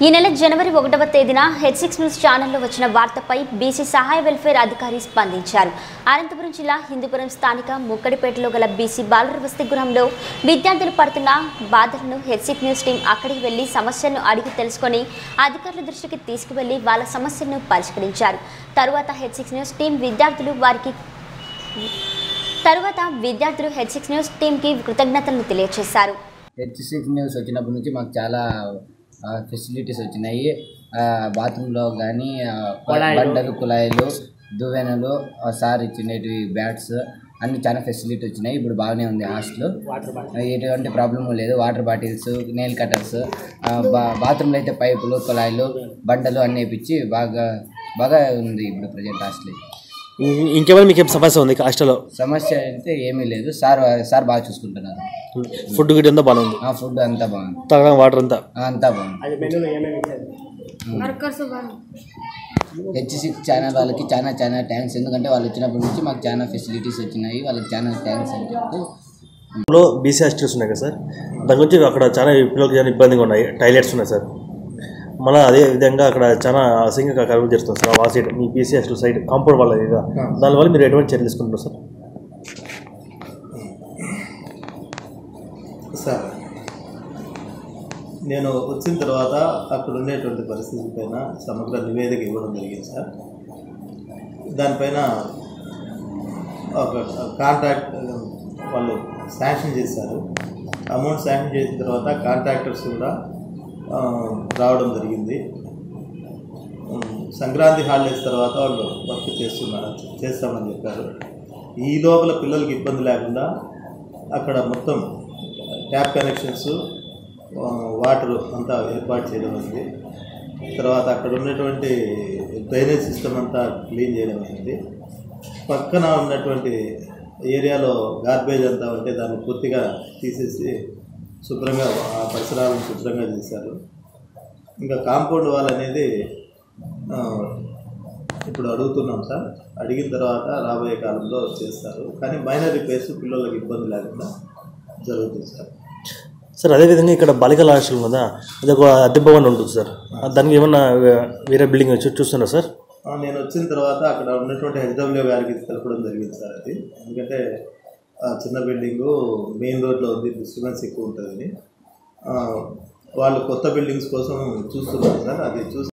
ఈ నెల జనవరి 1వ తేదీన హెడ్6 న్యూస్ ఛానల్లో వచ్చిన వార్తపై బీసీ సహాయ వెల్ఫేర్ అధికారి స్పందించారు. అనంతపురం జిల్లా హిందూపురం స్థానిక ముక్కడిపేటలో గల బీసీ బాలుర వసతి గృహంలో విద్యార్థులు పడుతున్న బాధలను హెడ్6 న్యూస్ టీం అక్కడికి వెళ్లి సమస్యలను అడిగి తెలుసుకొని అధికారుల దృష్టికి తీసుకువెళ్లి వాళ్ళ సమస్యలను పరిష్కరించారు. తరువాత హెడ్6 న్యూస్ టీం విద్యార్థులు హెడ్6 న్యూస్ టీంకి కృతజ్ఞతలు తెలియజేశారు. హెడ్6 న్యూస్ వచ్చినప్పటి నుంచి మాకు చాలా ఫెసిలిటీస్ వచ్చినాయి. బాత్రూంలో కానీ బండలు, కుళాయిలు, దువ్వెనలు, సార్ ఇచ్చినవి బ్యాట్స్ అన్ని చాలా ఫెసిలిటీ వచ్చినాయి. ఇప్పుడు బాగానే ఉంది హాస్టల్, ఎటువంటి ప్రాబ్లము లేదు. వాటర్ బాటిల్స్, నెయిల్ కటర్స్, బాత్రూంలో అయితే పైపులు, కుళాయిలు, బండలు అన్నీ వేయించి బాగా ఉంది ఇప్పుడు ప్రజెంట్ హాస్టల్. ఇంకేమైనా మీకు సమస్య ఉంది హాస్టల్లో? సమస్య అయితే ఏమీ లేదు. సార్ బాగా చూసుకుంటున్నారు. ఫుడ్ గిట్ అంతా బాగుంది? ఫుడ్ అంతా బాగుంది. తాగడం వాటర్ అంతా బాగుంది. హెడ్6 ఛానల్ వాళ్ళకి చాలా థ్యాంక్స్. ఎందుకంటే వాళ్ళు వచ్చినప్పటి నుంచి మాకు చాలా ఫెసిలిటీస్ వచ్చినాయి. వాళ్ళకి చాలా థ్యాంక్స్ అని చెప్తూ. బీసీ హాస్టల్స్ ఉన్నాయి కదా సార్, దాని గురించి అక్కడ చాలా పిల్లలకి చాలా ఇబ్బందిగా ఉన్నాయి. టాయిలెట్స్ ఉన్నాయి సార్. మళ్ళీ అదే విధంగా అక్కడ చాలా అసంఖ్యంగా కరువు చేస్తుంది సార్. ఆ సైడ్ మీ బీసీ హాస్టల్ సైడ్ కాంపౌండ్ వాళ్ళ దానివల్ల మీరు ఎటువంటి చర్యలు తీసుకుంటున్నారు సార్? సార్, నేను వచ్చిన తర్వాత అక్కడ ఉండేటువంటి పరిస్థితుల పైన సమగ్ర నివేదిక ఇవ్వడం జరిగింది సార్. దానిపైన ఒక కాంట్రాక్ట్ వాళ్ళు శాంక్షన్ చేశారు. అమౌంట్ శాంక్షన్ చేసిన తర్వాత కాంట్రాక్టర్స్ కూడా రావడం జరిగింది. సంక్రాంతి హాలిడేస్ తర్వాత వాళ్ళు వర్క్ చేస్తామని చెప్పారు. ఈ లోపల పిల్లలకి ఇబ్బంది లేకుండా అక్కడ మొత్తం ట్యాప్ కనెక్షన్స్, వాటర్ అంతా ఏర్పాటు చేయడం అయింది. తర్వాత అక్కడ ఉన్నటువంటి డ్రైనేజ్ సిస్టమ్ అంతా క్లీన్ చేయడం అయింది. పక్కన ఉన్నటువంటి ఏరియాలో గార్బేజ్ అంతా ఉంటే దాన్ని పూర్తిగా తీసేసి శుభ్రంగా ఆ పరిసరాలను శుభ్రంగా చేశారు. ఇంకా కాంపౌండ్ వాల్ అనేది ఇప్పుడు అడుగుతున్నాం సార్. అడిగిన తర్వాత రాబోయే కాలంలో చేస్తారు. కానీ మైనర్ రిపేర్స్ పిల్లలకి ఇబ్బంది లేకుండా జరుగుతుంది సార్. సార్, అదేవిధంగా ఇక్కడ బాలికల హాస్టల్ కదా, అది ఒక అద్దె భవన్ ఉంటుంది సార్. దానికి ఏమన్నా వేరే బిల్డింగ్ చూస్తున్నా సార్? నేను వచ్చిన తర్వాత అక్కడ ఉన్నటువంటి హెచ్డబ్ల్యూ గారికి తెలపడం జరిగింది సార్. అది ఎందుకంటే చిన్న బిల్డింగు మెయిన్ రోడ్లో ఉంది, డిస్టర్బెన్స్ ఎక్కువ ఉంటుందని వాళ్ళు కొత్త బిల్డింగ్స్ కోసం చూస్తున్నారు సార్. అది చూసి